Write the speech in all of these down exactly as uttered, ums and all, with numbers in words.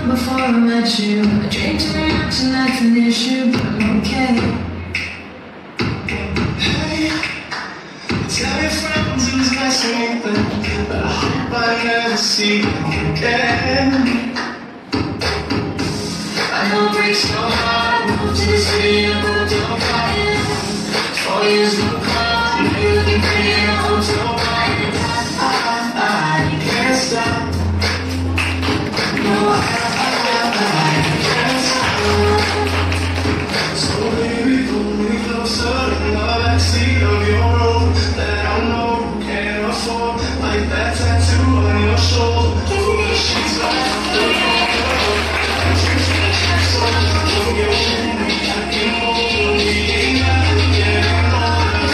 before I met you. I drink too much and that's an issue, but I'm okay. Hey, tell your friends it was nice to meet them, but I hope I never see them again. I know it breaks your heart. Moved to the city and moved on fire. Four years no call, you know you can pretty in a hotel bar. I, I can't stop. No, I, I, I can't stop. So baby, pull me closer in the backseat of your road that I know you can't afford, like that tattoo on your shoulder. She's like the girl, and she's the so you I can hold me now, getting older.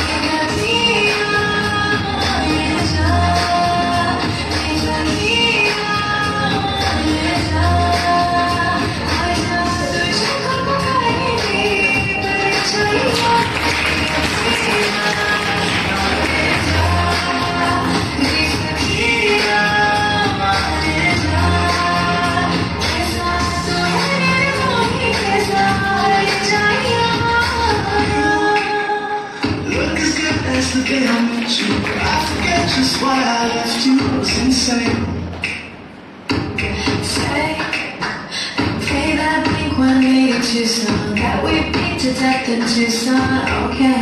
The day I met you, I forget just why I left you. It was insane. Say, play that Blink one eighty-two song that we beat to death in Tucson. Okay.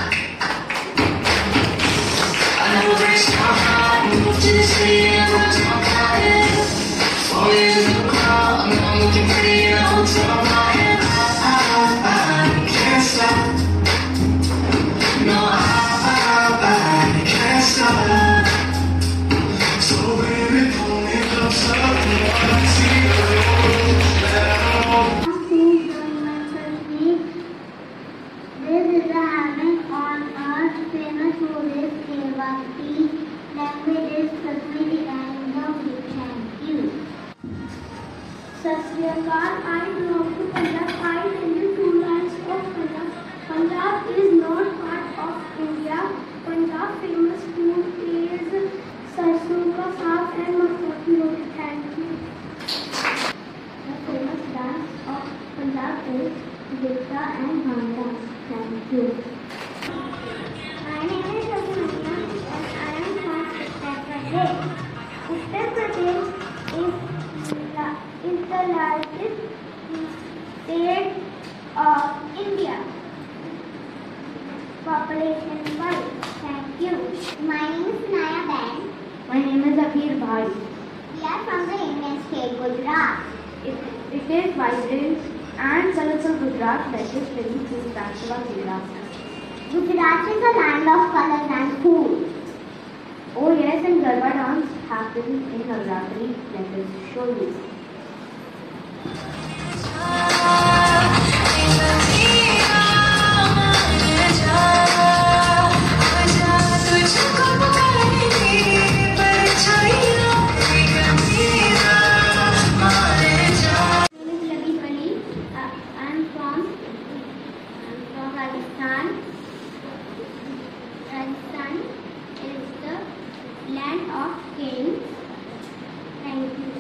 I know it breaks my heart. Moved to the city and moved to my cottage. Four years in the crowd, I'm not looking pretty in a hotel bar. I, I, I can't stop. No, I. I can't stop. So baby, pull me closer and I see the road that I know. This is a having on earth famous Buddhist Devaki language is Kashmiri and the thank you. Sat Sri Akal, I belong to Punjab. I live in two lands of Punjab. Punjab is not part of India. Punjab famous food is sarson ka saag and makka ki roti. Thank you. The famous dance of Punjab is Gita and Bhangra. Thank you. My name is Abhinaya and I am from Uttar Pradesh. Uttar Pradesh is, is the largest state of India, population wise. Thank you. My name is Naya Ben. My name is Abir Bhai. We are from the Indian state Gujarat. It, it is vibrant and colorful Gujarat that is very substantial of Gujarat. Gujarat is a land of colors and food. Oh yes, and Garba dance happens in Navratri. Let us show you. Land of kings. Thank you.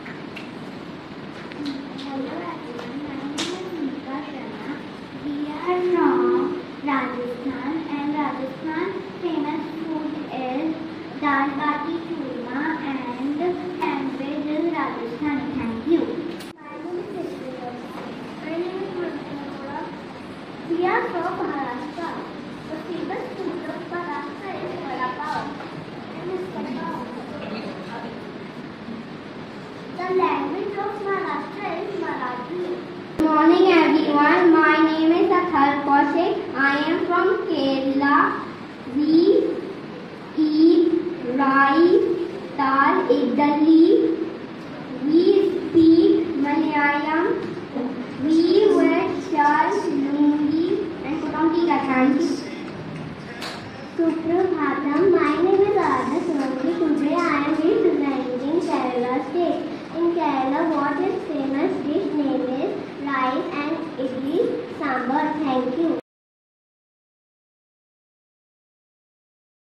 Hello everyone, my name is Nika Sharma. We are from Rajasthan and Rajasthan famous food is dal bati churma and sandwich is Rajasthani. Thank you. My name is Ishwara. My name is Mantra. We are from Maharashtra. The famous food of Maharashtra is vada pav. The language of Maharashtra is Marathi. Good morning everyone, my name is Athar Kaushik. I am from Kerala. We eat rice, dal, idli,